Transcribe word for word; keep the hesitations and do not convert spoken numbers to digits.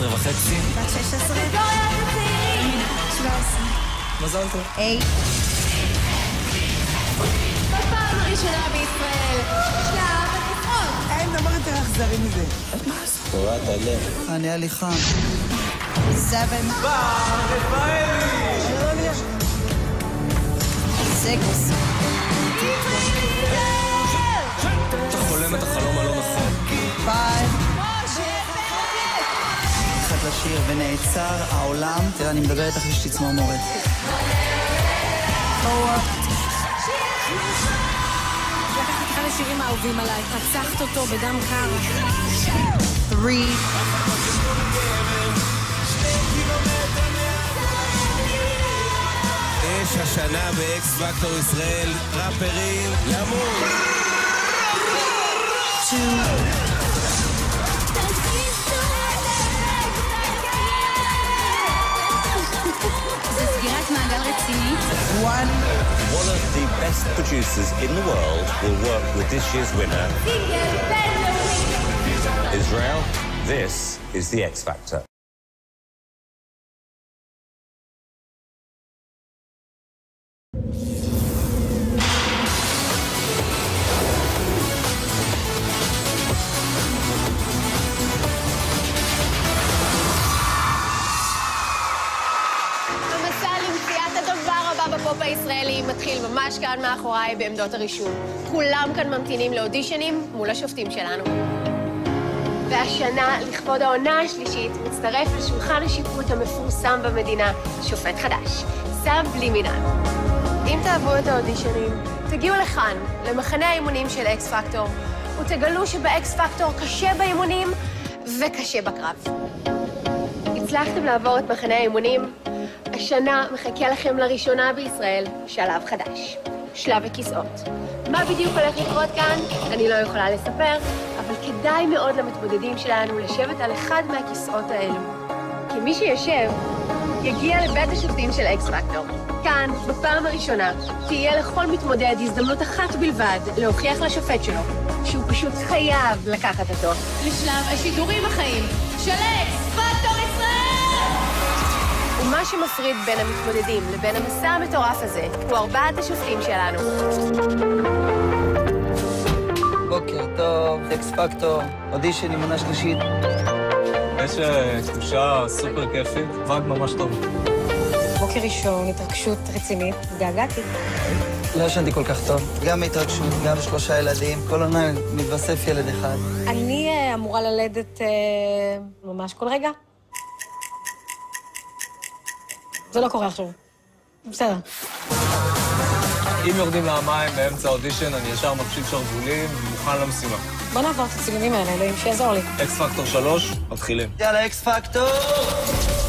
עשרה וחצי. בת שש עשרה. שבע עשרה. מזל טוב. היי. בפעם הראשונה בישראל, שלב הכיסאות. אין דבר יותר אכזרי מזה. תורה, תעלה. אני הליכה. שבע. רפאלי! סיקס. אתה חולם את החלום הלא נכון. פייב. התחלת לשיר ונעצר העולם. תראה, אני מדבר איתך יש לי צמרמורת. לקחת אחד השירים האהובים עליי, רצחת אותו בדם קר. תרי. יש השנה באקס פקטור ישראל, ראפרים למות. זה סגירת מעגל רצינית. One. One of the best producers in the world will work with this year's winner. Israel, this is the X Factor. בפופ הישראלי מתחיל ממש כאן מאחוריי בעמדות הרישום. כולם כאן ממתינים לאודישנים מול השופטים שלנו. והשנה, לכבוד העונה השלישית, מצטרף לשולחן השיפוט המפורסם במדינה, שופט חדש, סב בלימינל. אם תאהבו את האודישנים, תגיעו לכאן, למחנה האימונים של אקס פקטור, ותגלו שבאקס פקטור קשה באימונים וקשה בקרב. הצלחתם לעבור את מחנה האימונים? השנה מחכה לכם לראשונה בישראל שלב חדש, שלב הכיסאות. מה בדיוק הולך לקרות כאן? אני לא יכולה לספר, אבל כדאי מאוד למתמודדים שלנו לשבת על אחד מהכיסאות האלו. כי מי שיושב יגיע לבית השופטים של אקס פקטור. כאן, בפעם הראשונה, תהיה לכל מתמודד הזדמנות אחת בלבד להוכיח לשופט שלו שהוא פשוט חייב לקחת אותו לשלב השידורים החיים של אקס פקטור ישראל! ומה שמפריד בין המתמודדים לבין המסע המטורף הזה הוא ארבעת השופטים שלנו. בוקר טוב, אקס פקטור, אודישן עם עונה שלישית. יש תחושה סופר כיפית, וייב ממש טוב. בוקר ראשון, התרגשות רצינית, דאגתי. לא ישנתי כל כך טוב, גם התרגשות, גם שלושה ילדים, כל עונה מתווסף ילד אחד. אני uh, אמורה ללדת uh, ממש כל רגע. זה לא קורה עכשיו. בסדר. אם יורדים למים באמצע האודישן, אני ישר מפשיט שרוולים ומוכן למשימה. בוא נעבור את הצילומים האלה, אלוהים שיעזור לי. אקס פקטור שלוש, מתחילים. יאללה, אקס פקטור!